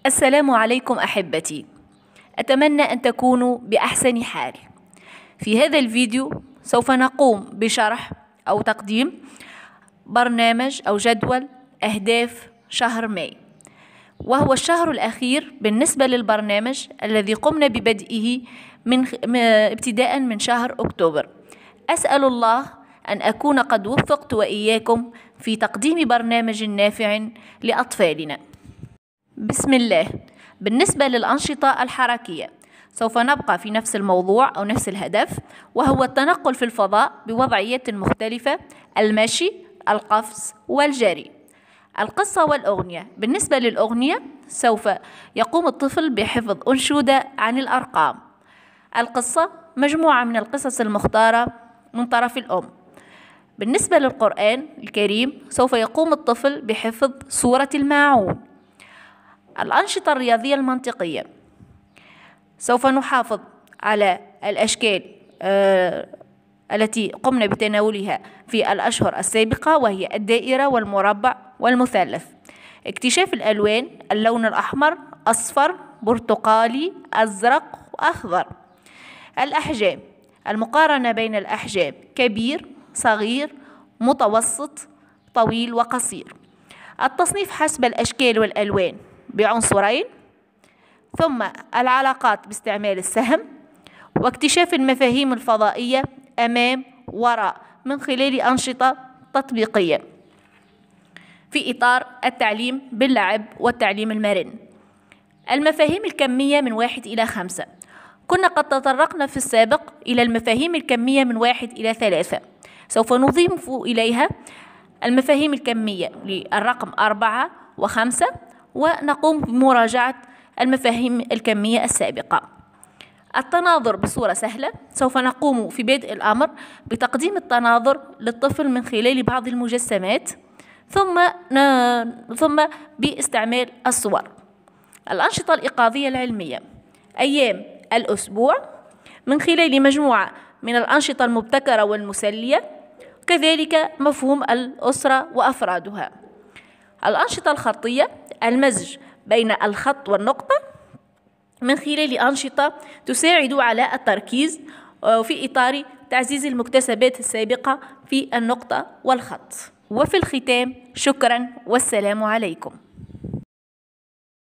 السلام عليكم أحبتي، أتمنى أن تكونوا بأحسن حال. في هذا الفيديو سوف نقوم بشرح أو تقديم برنامج أو جدول أهداف شهر ماي، وهو الشهر الأخير بالنسبة للبرنامج الذي قمنا ببدئه ابتداء من شهر أكتوبر. أسأل الله أن أكون قد وفقت وإياكم في تقديم برنامج نافع لأطفالنا. بسم الله. بالنسبة للأنشطة الحركية سوف نبقى في نفس الموضوع أو نفس الهدف، وهو التنقل في الفضاء بوضعيات مختلفة: المشي، القفز، والجري. القصة والأغنية. بالنسبة للأغنية سوف يقوم الطفل بحفظ أنشودة عن الأرقام. القصة مجموعة من القصص المختارة من طرف الأم. بالنسبة للقرآن الكريم سوف يقوم الطفل بحفظ سورة الماعون. الأنشطة الرياضية المنطقية سوف نحافظ على الأشكال التي قمنا بتناولها في الأشهر السابقة، وهي الدائرة والمربع والمثلث. اكتشاف الألوان: اللون الأحمر، أصفر، برتقالي، أزرق وأخضر. الأحجام: المقارنة بين الأحجام: كبير، صغير، متوسط، طويل وقصير. التصنيف حسب الأشكال والألوان بعنصرين، ثم العلاقات باستعمال السهم، واكتشاف المفاهيم الفضائية أمام وراء من خلال أنشطة تطبيقية في إطار التعليم باللعب والتعليم المرن. المفاهيم الكمية من 1 إلى 5. كنا قد تطرقنا في السابق إلى المفاهيم الكمية من 1 إلى 3. سوف نضيف إليها المفاهيم الكمية للرقم 4 و5، ونقوم بمراجعة المفاهيم الكمية السابقة. التناظر بصورة سهلة: سوف نقوم في بدء الأمر بتقديم التناظر للطفل من خلال بعض المجسمات، ثم باستعمال الصور. الأنشطة الإيقاظية العلمية: أيام الأسبوع من خلال مجموعة من الأنشطة المبتكرة والمسلية، كذلك مفهوم الأسرة وأفرادها. الأنشطة الخطية: المزج بين الخط والنقطة من خلال أنشطة تساعد على التركيز في إطار تعزيز المكتسبات السابقة في النقطة والخط. وفي الختام، شكرا والسلام عليكم.